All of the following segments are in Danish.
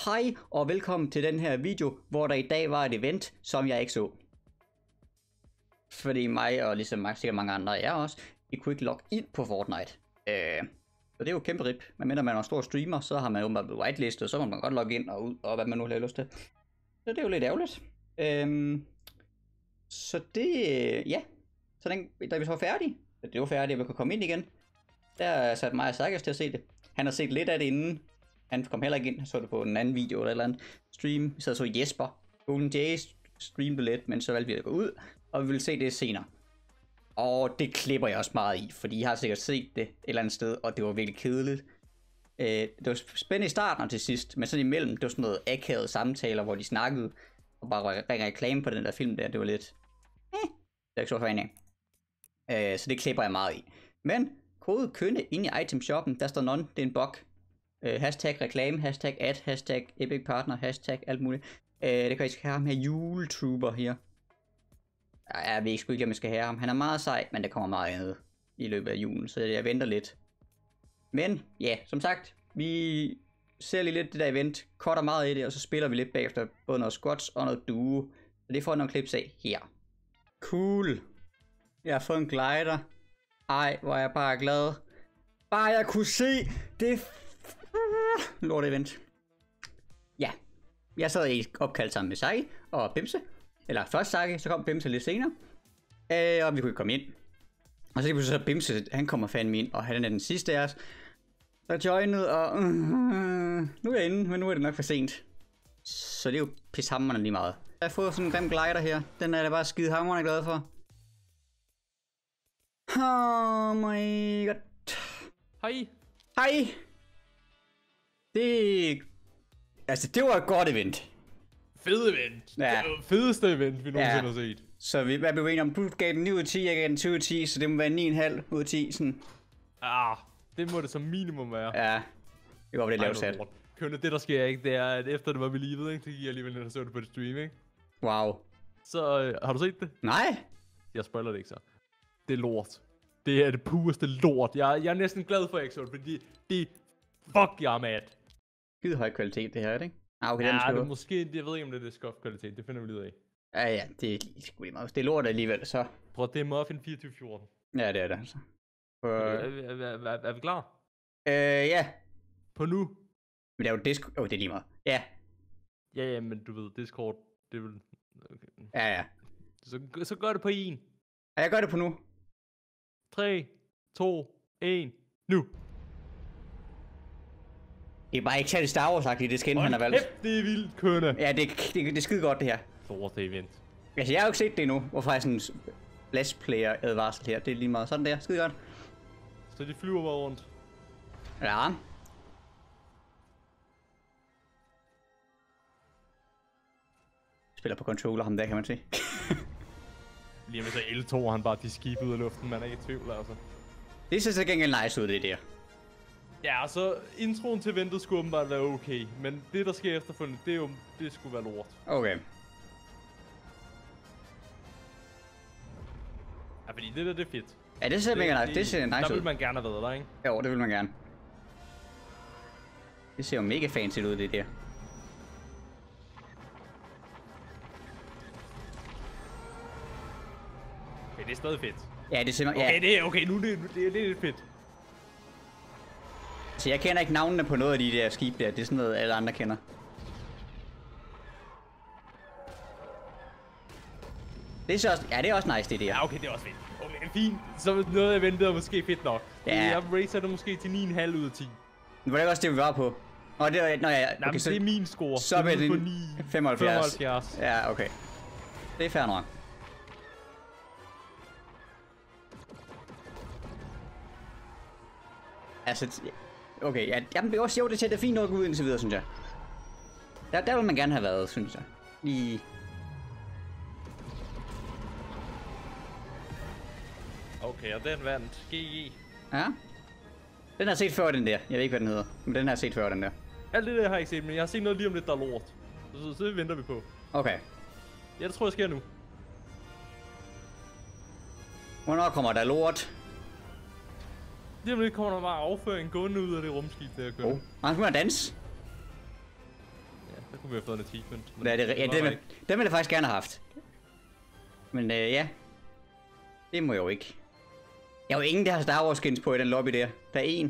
Hej og velkommen til den her video, hvor der i dag var et event, som jeg ikke så. Fordi mig og ligesom sikkert mange andre af jer også, I kunne ikke logge ind på Fortnite. Så det er jo kæmpe rip. Men mindre man er en stor streamer, så har man jo blevet whitelistet, og så må man godt logge ind og ud, og hvad man nu har lyst til. Så det er jo lidt ærgerligt. Så det, ja. Så da vi så var færdige, det var færdigt, og vi kunne komme ind igen, der satte mig og Sarkis til at se det. Han har set lidt af det inden. Han kom heller ikke ind, han så det på en anden video eller et eller andet stream. Vi sad så Jesper, Golden Jay streamede lidt, men så valgte vi at gå ud, og vi ville se det senere. Og det klipper jeg også meget i, fordi jeg har sikkert set det et eller andet sted, og det var virkelig kedeligt. Det var spændende i starten og til sidst, men sådan imellem, det var sådan noget akavet samtaler, hvor de snakkede, og bare ringede reklame på den der film der, det var lidt... det er ikke så fan af. Så det klipper jeg meget i. Men kode kønne inde i item shoppen, der står none, det er en bug. Hashtag reklame, hashtag ad, hashtag epic partner, hashtag alt muligt. Det kan I skal have ham her juletrooper her. Jeg ved sgu ikke, om jeg skal have ham. Han er meget sej, men det kommer meget andet i løbet af julen, så jeg venter lidt. Men ja, som sagt, vi ser lige lidt det der event, cutter meget i det, og så spiller vi lidt bagefter både noget squats og noget duo. Så det får jeg nogle klips af her. Cool. Jeg har fået en glider. Ej, hvor er jeg bare glad. Bare jeg kunne se det lort event. Ja, jeg sad i opkald sammen med Saki og Bimse. Eller først Saki, så kom Bimse lidt senere. Og vi kunne ikke komme ind. Og så så Bimse, han kommer fandme ind, og han er den sidste af os. Så joinede, og nu er jeg inde, men nu er det nok for sent. Så det er jo pishammerende lige meget. Jeg har fået sådan en grim glider her. Den er jeg bare skide hammerende glad for. Oh my god. Hej. Hej. Det var et godt event. Fed event. Ja. Det var fedeste event, vi nogensinde har set. Så hvad blev vi enige om? Du gav den 9 ud af 10, jeg gav den 20 ud af 10, så det må være 9,5 ud af 10. Sådan. Det må det som minimum være. Ja, det var det lavt sat. Kønne, det der sker ikke, det er, at efter det var ved livet, ikke, så gik jeg alligevel ind og så det på det stream, ikke? Wow. Så har du set det? Nej. Jeg spoiler det ikke så. Det er lort. Det er det pureste lort. Jeg er næsten glad for Exo, fordi fuck, jeg er mad. Skide høj kvalitet det her, er det ikke? Okay, ja, det er måske, jeg ved ikke om det er scuff kvalitet, det finder vi lige ud af. Ja, det er sgu lige meget. Det er lort alligevel, så. Prøv, det er Muffin 2414. Ja, det er det altså. Er vi klar? Ja. På nu? Men det er jo Discord. Det er lige meget. Ja. Ja, men du ved, Discord, det vil... Okay. Ja. Så gør det på 1. Ja, jeg gør det på nu. 3, 2, 1, nu! Det er bare ikke særlig Star Wars-agtigt, det skin, han har valgt. Det er vildt, kønne. Ja, det er skide godt, det her. Stort event. Altså, jeg har jo ikke set det endnu, hvorfor jeg sådan en Blast Player advarsel her. Det er lige meget sådan der. Skide godt. Så de flyver bare rundt. Ja. Spiller på controller, ham der, kan man se. Lige med så L2, han bare de skib ud af luften, man er ikke i tvivl, altså. Det ser så gengæld nice ud, det der. Ja, så introen til eventet skulle åbenbart være okay, men det der sker efterfølgende, det skulle være lort. Okay. Ja, fordi det der, det er fedt. Ja, det ser mega nice. Det ser nice ud. Der vil man gerne have været der, ikke? Jo, det vil man gerne. Det ser jo mega fancy ud, det der. Okay, det er stadig fedt. Ja, det er simpelthen... Okay, nu det er lidt fedt. Så jeg kender ikke navnene på noget af de der skib der. Det er sådan noget, alle andre kender. Det er så også... Ja, det er også nice, det der. Ja, okay, det er også fedt. Okay, fint. Så noget af eventet er måske fedt nok. Ja. Jeg racer det måske til 9,5 ud af 10. Men var det også det, vi var på? Nå, det var... Nå, ja. Okay, nej, så, det er min score. Så er det 75. Ja, okay. Det er fair nok. Altså, okay, ja, jamen, det er også det til, det er fint nok ud indtil videre, synes jeg. Der vil man gerne have været, synes jeg. Lige... Okay, og den vandt GG. Ja. Den har jeg set før, den der. Jeg ved ikke, hvad den hedder. Men den har jeg set før, den der. Alt det der har jeg ikke set, men jeg har set noget lige om lidt, der er lort. Så venter vi på. Okay. Ja, det tror jeg sker nu. Hvornår kommer der lort? Lige om lidt kommer der bare afføring gående ud af det rumskib, der kører. Han skal danse. Der kunne vi have fået en achievement. Ja, dem ville jeg faktisk gerne have haft. Men ja. Det må jeg jo ikke. Jeg er jo ingen, der har Star Wars skins på i den lobby der. Der er en.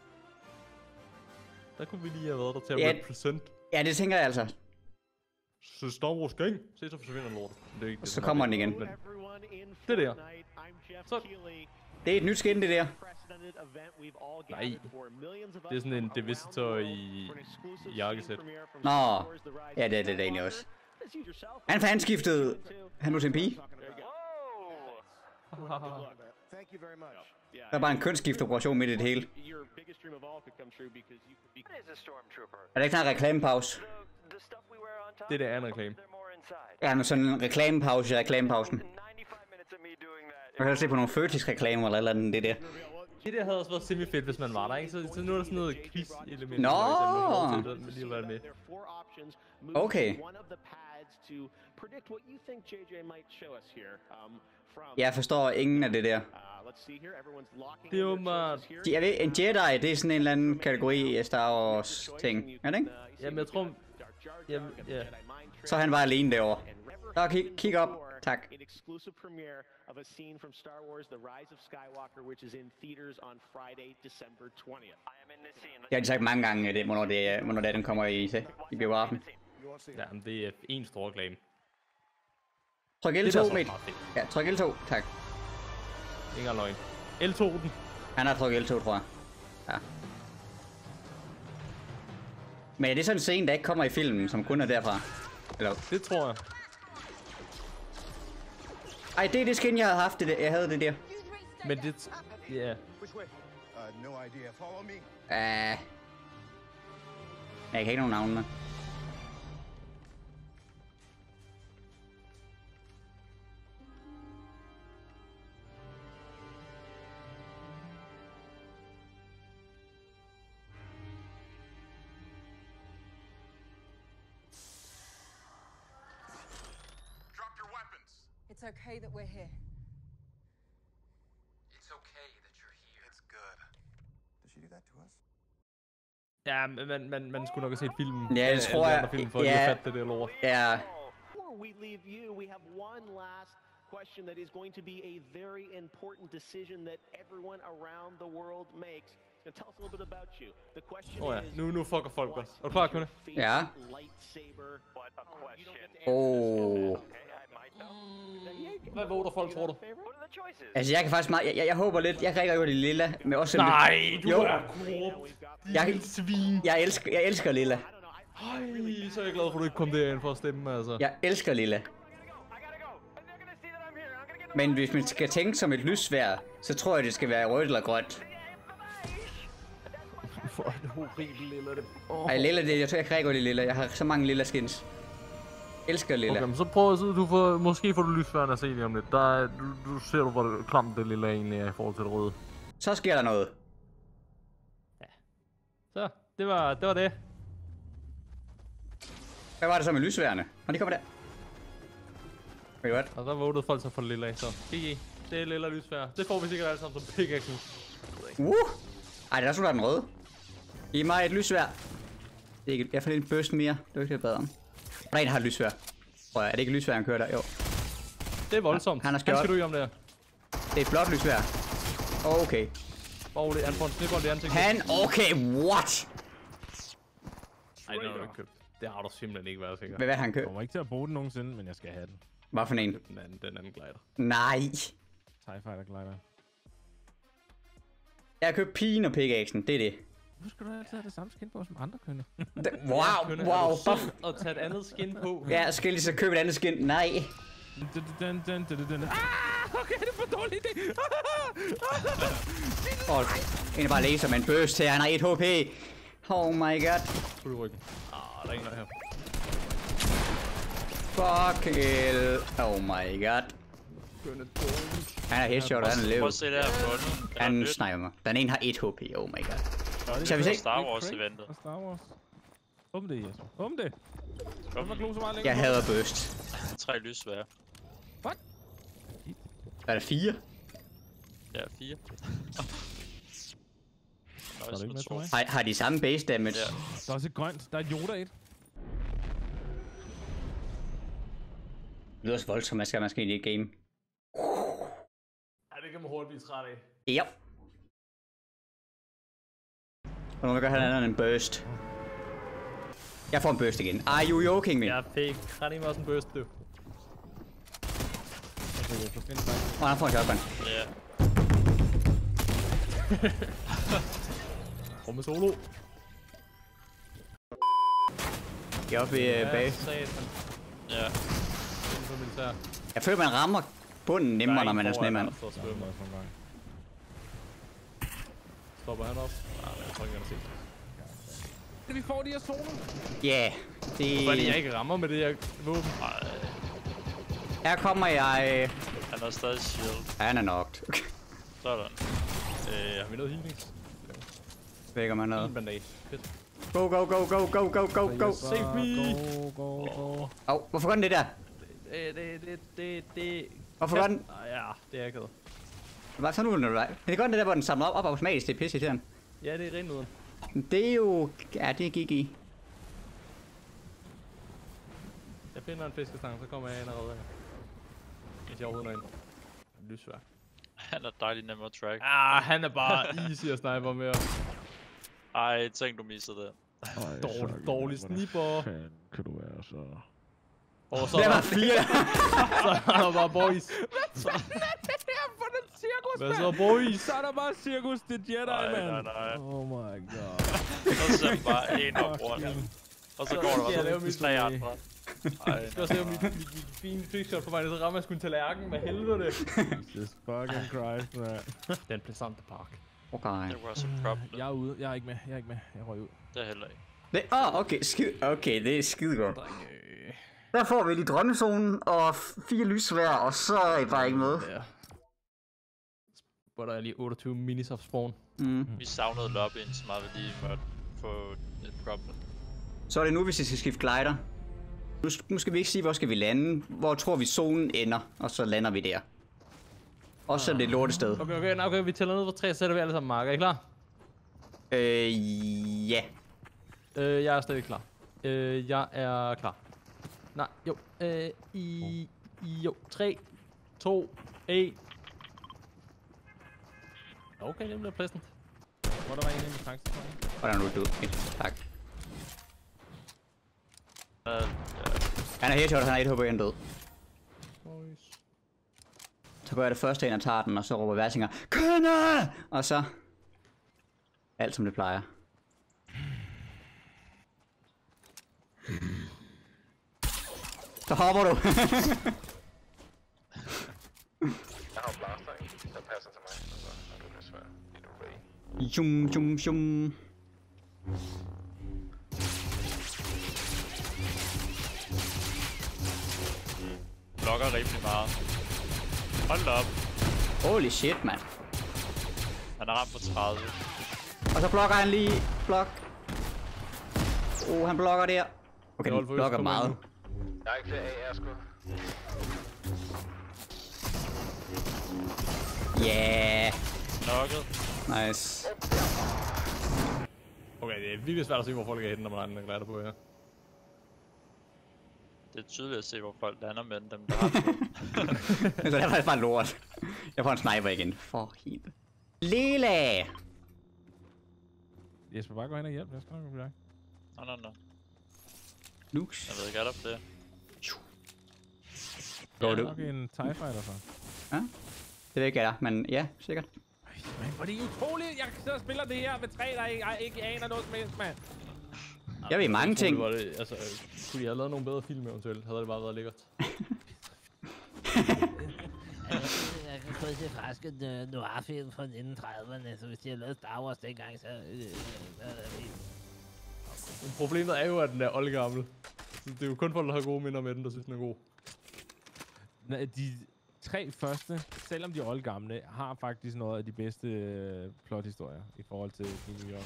Der kunne vi lige have været der til at Ja. represent. Ja, det tænker jeg altså. Så Star Wars gang. Se, så forsvinder lortet. Det er ikke Og så kommer den igen. Men det der. Så. Det er et nyt skin, det der. Nej. Det er sådan en Divisitor i jakkesæt. Nå. Ja, det er det egentlig også. Han skiftede. Han nu til en pige. Der er bare en kønsskiftoperation midt i det hele. Er der ikke snart en reklamepause? Det der er en reklame. Ja, men sådan en reklamepause i reklamepausen. Jeg kan se på nogle Føtex-reklamer eller andet, det der. Det der havde også været semi-fedt, hvis man var der, ikke? Så nu er der sådan noget quiz-element. Nå! Okay. Jeg forstår ingen af det der. Det er jo meget... Jeg ved, en Jedi, det er sådan en eller anden kategori af Star Wars ting, er det ikke? Jamen, jeg tror... Jamen, ja. Så er han bare alene derovre. Så kig op. Tak. An exclusive premiere of a scene from Star Wars The Rise of Skywalker, which is in theaters on Friday, December 20th. I am in this scene. Jeg har sagt mange gange, hvornår det er, den kommer i biografen. Jamen, det er en stor reklame. Tryk L2, mate. Ja, tryk L2, tak. Ingen løgn. L2 den. Han har trykket L2, tror jeg. Ja. Men er det sådan en scene, der ikke kommer i filmen, som kun er derfra? Eller? Det tror jeg. Ej, det er det skin, jeg havde haft. Jeg havde det der. Men det... Ja. Jeg kan ikke nogen navn med. It's okay that we're here. It's okay that you're here. It's good. Did she do that to us? Ja, man skulle nok have set filmen. Ja, det tror jeg. Film, for at fatte det der lort. Ja. Before we leave you, we have one last question that is going to be a very important decision that everyone around the world makes. Now tell us a little bit about you. The question is... Nu fucker folk os. Er du klar, Kunne? Ja. Lightsaber. What a question. Hvad voter folk, tror du? Altså, jeg kan faktisk meget... Jeg håber lidt... Jeg kan ikke gå det lilla, men også... Nej, du jo. er korrupt. Svin. Jeg elsker lilla. Ej, så er jeg glad for, at du ikke kom derind for at stemme, altså. Jeg elsker lilla. Men hvis man skal tænke som et lyssværd, så tror jeg, det skal være rødt eller grønt. For det horrible lilla, det. Ej, lilla, jeg tror, jeg kan ikke gå det lilla. Jeg har så mange lilla skins. Elsker lilla. Okay, men så prøv at måske får du lysværende at se lige om lidt. Du ser du, hvor klamt det lilla egentlig er i forhold til det røde. Så sker der noget. Ja. Så, det var det. Hvad var det så med lysværende? Nå, de kommer der. Wait, what? Og der vågede folk så for lilla, så GG. Det er lilla lysvær. Det får vi sikkert alle sammen som pickaxe nu. Ej, det er sgu da den røde. Giv mig et lysvær. Det er ikke, jeg får lidt en burst mere. Det er ikke det, jeg bad om. Ren har et lysvær. Prøv, er det ikke et lysvær, han kører der? Jo. Det er voldsomt. Han har skjold. Han skal du i om det her. Det er et blåt lysvær. Okay. Rolig, han får en snibbold i ansigtet. Okay, what? Ej, det har du ikke købt. Det har du simpelthen ikke været sikker. Hvad har han Jeg købt? kommer ikke til at bruge den nogensinde, men jeg skal have den. Hvad for en? Den anden glider. Nej. TIE Fighter glider. Jeg har købt pigen og pickaxen, det er det. Hvorfor skal du altid have det samme skin på som andre kønner? Wow. Og tage et andet skin på. Ja, skal jeg lige så købe et andet skin? Nej. Okay, det er for dårligt idé. En bare laser med en burst her, han har 1 HP. Oh my god. Put i ryggen. Der er ingen her. Fuck hell. Oh my god. Han er headshot, og han er Prøv levet. at se der på Han sniper mig. Den ene har 1 HP, oh my god. Skal vi se? Star Wars eventet. Star Wars. Åbn det, Jesper. Åbn det. Hvorfor glo så meget længere? Jeg hader burst. 3 lysvær. What? Er der 4? Ja, 4. Er det ikke med til mig? Har de samme base damage? Ja. Der er også et grønt. Der er Yoda 1. Det lyder så voldsomt, man skal ind i et game. Ja, det kan man hurtigt blive træt af. Ja. Og nu vil jeg gøre andet end en burst. Jeg får en burst igen. Are you joking me? Jeg fik krændig også en burst, du. Og han får en shotgun. Ja. Rum med solo. Jeg er oppe i bag. Satan. Ja. Inden for militær. Jeg føler, man rammer bunden nemmere, når man er snemand. Stopper han op? Nej, jeg tror ikke, han har set. Vi får de her zoner. Ja, det... Hvorfor er det, jeg ikke rammer med det her våben? Her kommer jeg... Han har stadig shield. Han er knocked. Okay. Sådan. Har vi noget healings? Vækker man noget. En bandage. Fedt. Go, go, go, go, go, go, go, go. Save me! Go. Hvorfor gør den det der? Det... Hvorfor gør den? Ja, det er jeg ked. Hvad så nu, når du er? Det gør den det der, hvor den samler op automatisk. Det er pisse til den. Ja, det er rent uden. Det er jo... Ja, det gik i. Jeg finder en fiskestang, så kommer jeg ind og redder jer. Hvis jeg overhovedet når ind. Lysvær. Han er dejlig nem at track. Han er bare easy at sniper med. Ej, tænk du missede det. Dårlig snipper. Fan, kan du være så... Og så Der er var der 4. så er der bare boys. For den cirkus, Hvad så, boys? Så er der bare cirkus, det er Jedi, mand. Nej. Oh my god. Så ser man bare en op rundt. Og så går der skal jeg lave også mit 3 andre. Ej, Jeg skal også lave mit fine trickshot på vej, så rammer jeg sgu en tallerken med helvede. Jesus fucking Christ, man. Den Pleasante Park. Okay. det var så problem. Jeg er ude. Jeg er ikke med. Jeg røg ud. Det er heller ikke. Okay, okay, det er skide godt. Der får vi lige drømmezonen og 4 lysvær, og så er I bare ikke med. Ja. Hvor der er lige 28 minis of spawn. Vi savnede lobbyen, så meget vi lige måtte få et problem. Så er det nu, hvis vi skal skifte glider. Nu skal vi ikke sige, hvor skal vi lande. Hvor tror vi zonen ender, og så lander vi der. Også selvom det er et lortested. Okay, vi tæller ned for 3, så sætter vi alle sammen marker. Er I klar? Ja. Jeg er stadig klar. Jeg er klar. Nej, jo. Jo. 3, 2, 1. Okay, det bliver pleasant. Hvor der var en af mine tankstationer. Hvordan er du død? Tak. Ja. Han er headshot, han er 1 HP en død. Boys. Så gør jeg det første ind og tager den, og så råber Versinger, Kønne! Og så... Alt som det plejer. Så hopper du! Jeg har en blaster, ikke? Der passer til mig, så er du desværre. Er du ready? Jum. Blokker rimelig meget. Hold da op. Holy shit, mand. Han er ramt på 30. Og så blokker han lige. Blok. Han blokker der. Okay, Nå, han blokker kom meget. ind Jeg har ikke flere AR, sgu. Yeah. Knocket. Nice. Okay, det er virkelig svært at se, hvor folk er henne, når man har en glider på her. Det er tydeligt at se, hvor folk lander med dem, der har den. Så det er faktisk bare lort. Jeg får en sniper igen. For helt. Lille! Jesper, bare gå hen og hjælp. Jeg skal nok blive Nå. Lux. Jeg ved ikke, er der flere? Går du? nok en TIE Fighter så. Ja? Det ved ikke, jeg er, men ja, sikkert. Men hvor er det utroligt, jeg så spiller det her med 3, der ikke aner noget som helst, mand. Jeg ved mange ting. Var det, altså, kunne I have lavet nogle bedre film eventuelt? Havde det bare været lækkert. Jeg kan kun se franske noir-film fra 1930'erne, så hvis de har lavet Star Wars dengang, så er det fint. Men problemet er jo, at den er oldgammel. Så det er jo kun folk, der har gode minder med den, der synes, den er god. De 3 første, selvom de er oldgamle, har faktisk noget af de bedste plothistorier i forhold til de nye år.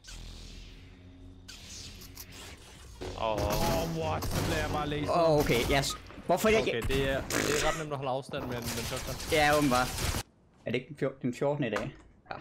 What? Så bliver jeg bare læst. Okay, yes. Hvorfor jeg Okay, ikke... det er ret nemt at holde afstand med en shotgun. Ja, åbenbart. Er det ikke den 14. i dag? Ja.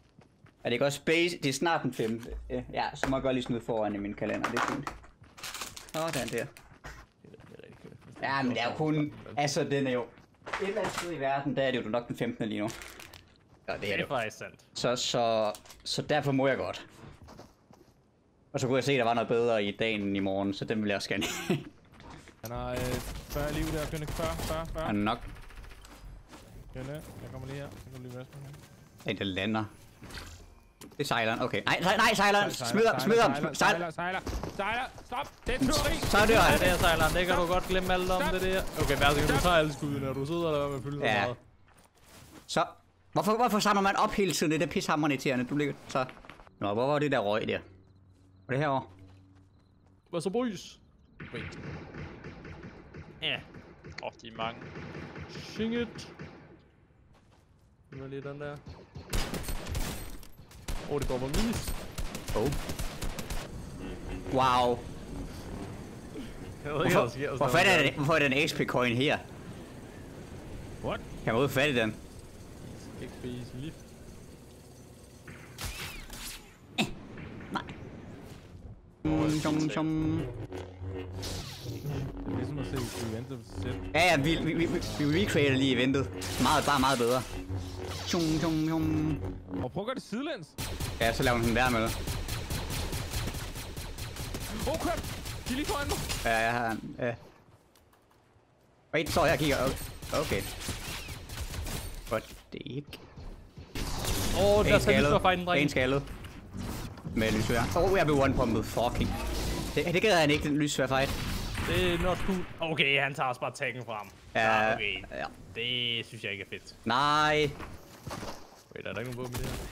Er det ikke også space? Det er snart den 5. Ja, så må jeg godt lige smide foran i min kalender. Det er fint. Sådan der. Det er rigtig kønt. Ja, men det er jo kun... Altså, den er jo... Et eller andet sted i verden, der er det jo nok den 15. lige nu. Ja, det er Det det er jo. faktisk sandt. Så derfor må jeg godt. Og så kunne jeg se, at der var noget bedre i dagen end i morgen, så den vil jeg også gerne. Han har 40 liv der, Kønne. 40. Og nok Kønne, jeg kommer lige her. Så kan du lige vaske mig her. en, der lander. Det er sejleren, okay. Nej, sejleren! Smid ham! Sejler! Stop! Det er tyveri! Så dør Ja, han. det er sejleren. Det kan du godt glemme alt om det der. Okay, værsgo, du tager alle skuddene, og du sidder der med at fylde så Ja. meget. Så, hvorfor samler man op hele tiden? Det er pishammerende irriterende. Du ligger så... Nå, hvor var det der røg der? Var det herovre? Hvad så, boys? Wait. Ja. De er mange. Sing it. Det var lige den der. Det går på minis. Oh. Wow. Jeg ved ikke, hvad der sker. Hvorfor er der en XP-coin her? What? Kan man få fat i den? Ikke spise lige. Som. Det er ligesom at se eventet selv. Ja, vi recreater lige eventet. Bare meget bedre. Og prøv at gøre det sidelæns. Ja, så laver hun den der med det. Kør! De er lige foran mig. Ja, jeg har en... Wait, så jeg kigger. Okay. Godt, det er ikke... Der skal vi så fight en En dreng. skaldet. Med lysvær. Jeg blev one-pumpet. Fucking. Det gad han ikke, den lysvær fight. Det er not cool. Okay, han tager også bare taggen frem. Ja, Okay, ja. det synes jeg ikke er fedt. Nej. Wait, er der ikke nogen våben i det her?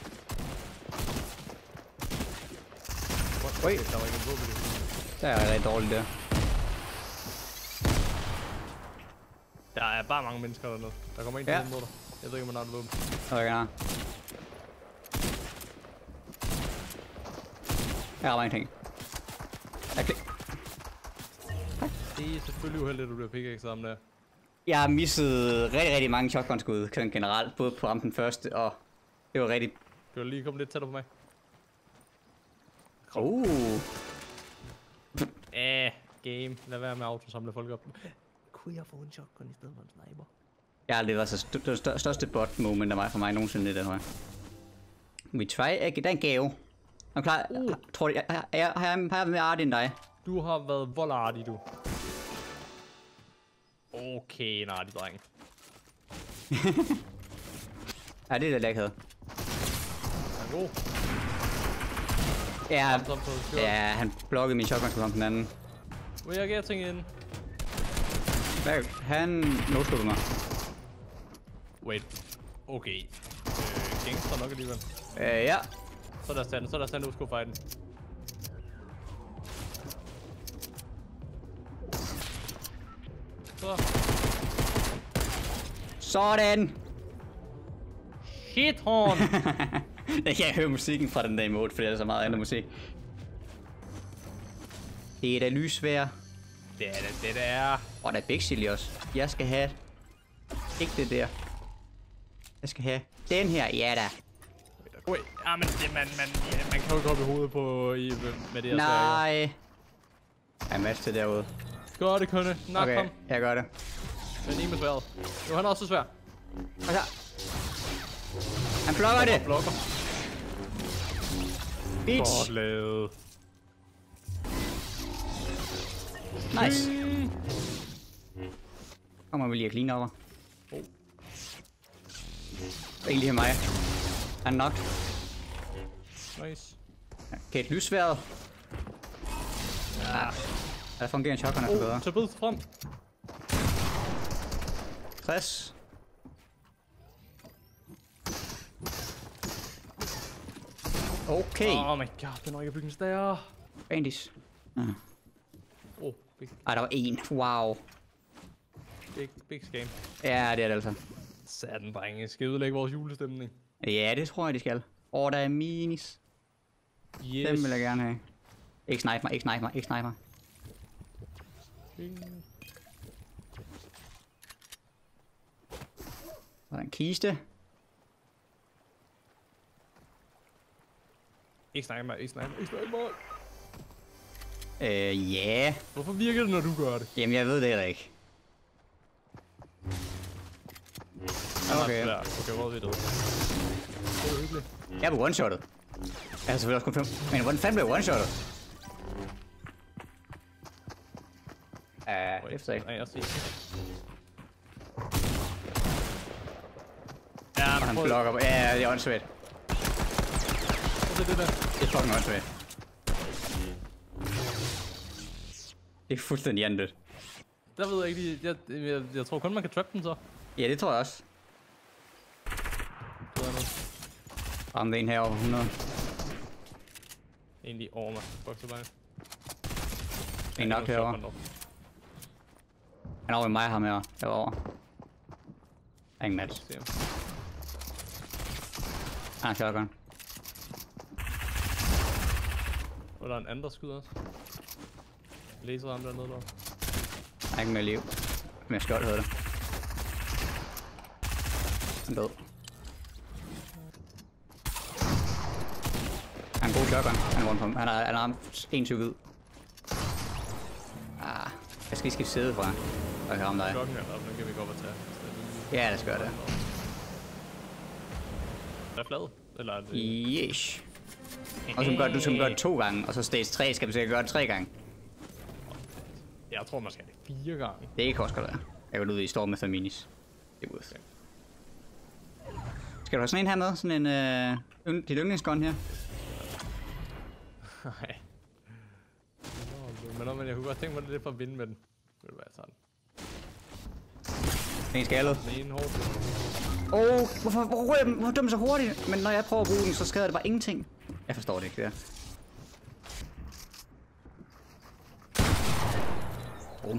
Wait. Der var ikke nogen våben i det. Der er rigtig dårligt der. Der er bare mange mennesker dernede. Der kommer en til mod dig. Jeg ved ikke, om man har et våben. Okay, nej. Jeg har ingenting. Det er selvfølgelig uheldigt, at du bliver pickaxe sammen der. Jeg har misset rigtig mange shotgun-skud generelt, både på den første, og det var rigtig... Kan du lige komme lidt tættere på mig? Game. Lad være med at autosamle folk op. Kunne jeg få en shotgun i stedet for en sniper? Jeg har aldrig været så det største bot moment af mig for mig nogensinde i det her. Vi try, der er en gave. Er du klar? Tror du, har jeg mere art end dig? Du har været voldartig, du. Okay, en artig dreng. Ja, det er det, jeg ikke havde. Er god? Ja, han blokkede min shotgun på den anden. Vil jeg gætte ting ind? Han no-scopede mig. Wait. Okay. Gangster nok alligevel. Ja. Så er der stand, no-scope fighten. Så. Sådan! Shit horn! Jeg kan høre musikken fra den der emote, fordi der er så meget andet musik. Det er da lysvær. Det er det, der er. Og der er Big Silly også. Jeg skal have... Ikke det der. Jeg skal have den her. Ja da. Wait, men det, man kan jo ikke hoppe i hovedet på med det her. Nej. Jeg er match til derude. Gør det, Kønne. Nok Okay, ham. jeg gør det. Men en med sværet. Jo, han er også svær. Og så... Han blokker det. Blokker. Bitch. Godt lavet. Nice. Kommer vi lige at clean over. Egentlig her mig. Han er nok. Nice. Okay, et lysværet. Ja. Der fungerer en shotgun altså bedre. Tag bid frem. 60. Okay. Oh my god, den når ikke bygges der. Bandis. Big Ej, der var en. Wow. scam. Ja, det er det altså. Satan, drenge. Skal ødelægge vores julestemning? Ja, det tror jeg, de skal. Der er minis. Yes. Dem vil jeg gerne have. Ikke snipe mig, ikke snipe mig, ikke snipe mig. Der er en kiste. Ikke snakke mig, ikke snakke mig, ikke snakke mig. Ja. Hvorfor virker det, når du gør det? Jamen, jeg ved det heller ikke. Okay. Ja, okay, hvor er vi det? Det er hyggeligt. Jeg blev one-shottet. Jeg har selvfølgelig også kun 5. Men hvordan fanden blev jeg one-shottet? Efter ikke. Nej, jeg ser. Ja, men han blokker på. Ja, det er åndssvagt. Hvad er det der? Det er fucking åndssvagt. Det er fuldstændig hjernedødt. Der ved jeg ikke lige. Jeg tror kun, man kan trappe den så. Ja, det tror jeg også. Ramte en herovre på 100. Egentlig over mig. Bokser bare. En nok herovre. Han er over i mig, ham herovre. Ingen match. Han har shotgun. Og der er en anden, der skyder også. Læser ham dernede der. Han er ikke mere liv. Men jeg skal godt høre det. Han er død. Han er en god shotgun. Han er rundt på ham. Han har ramt 21 hvid. Jeg skal lige skifte sæde fra. Og kan ramme dig. Klokken er op, den kan vi godt tage. Ja, det skal gøre det. Der er flad. Eller er det... Yes. Og du skal gøre det 2 gange, og så stage 3 skal du sikkert gøre det 3 gange. Jeg tror, man skal det 4 gange. Det kan også godt være. Jeg går ud i Stormester Minis. Det er ud. Skal du have sådan en her med? Sådan en dit yndlingsgun her? Nej. Men jeg kunne godt tænke mig det for at vinde med den. Ved du hvad, jeg tager den. En skaldet. Den ene hårdt. Hvorfor dømmer så hurtigt? Men når jeg prøver at bruge den, så skader det bare ingenting. Jeg forstår det ikke, det der. Boom.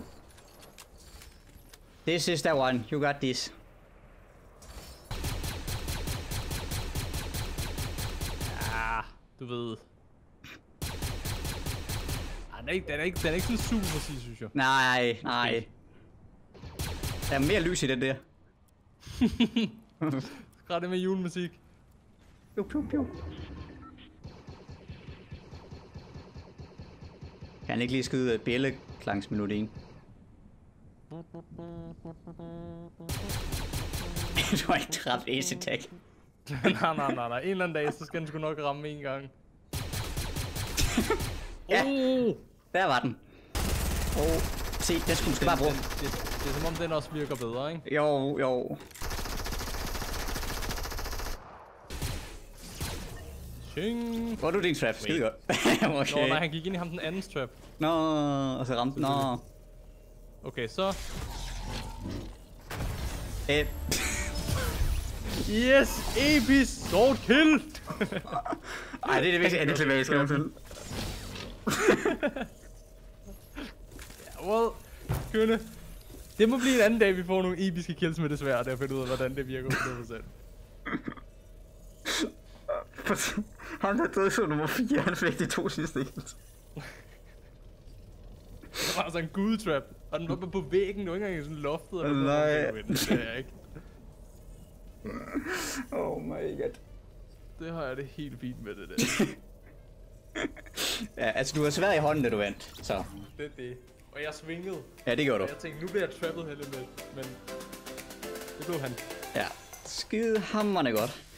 This is the one. You got this. Ja, du ved. Den er ikke sådan super præcis, synes jeg. Nej. Der er mere lys i den der. Skræt det med julemusik. Piu. Kan han ikke lige skyde bjælleklangsmelodien? Du har ikke dræbt Ace Attack. nej. En eller anden dag, så skal den sgu nok ramme en gang. Ja, der var den. Se, den skulle måske bare bruge. Det er som om den også virker bedre, ikke? Jo. Tjing. Hvor er du din trap? Skide godt. Okay. Nå, nej, han gik ind i ham den anden trap. Nå, og så ramte den. Nå. Okay, så... Yes! Episk sword kill! Ej, det er det vigtigste antiklimatiske nogensinde. Well, kønne. Det må blive en anden dag, vi får nogle episke kills med det svær, og der finder ud af, hvordan det virker 100%. Han der døde så nummer 4, han fik de 2 sidste kills. Der var altså en gudtrap, og den var på væggen, du ikke engang sådan loftet, og nej. Det er jeg ikke. Oh my god. Det har jeg det helt fint med det der. Ja, altså du var svær i hånden, da du vandt, så. Det er det. Og jeg svingede. Ja, det gjorde du. Og jeg tænkte, nu bliver jeg trappet heller med, men det blev han. Ja, skide hammerende godt.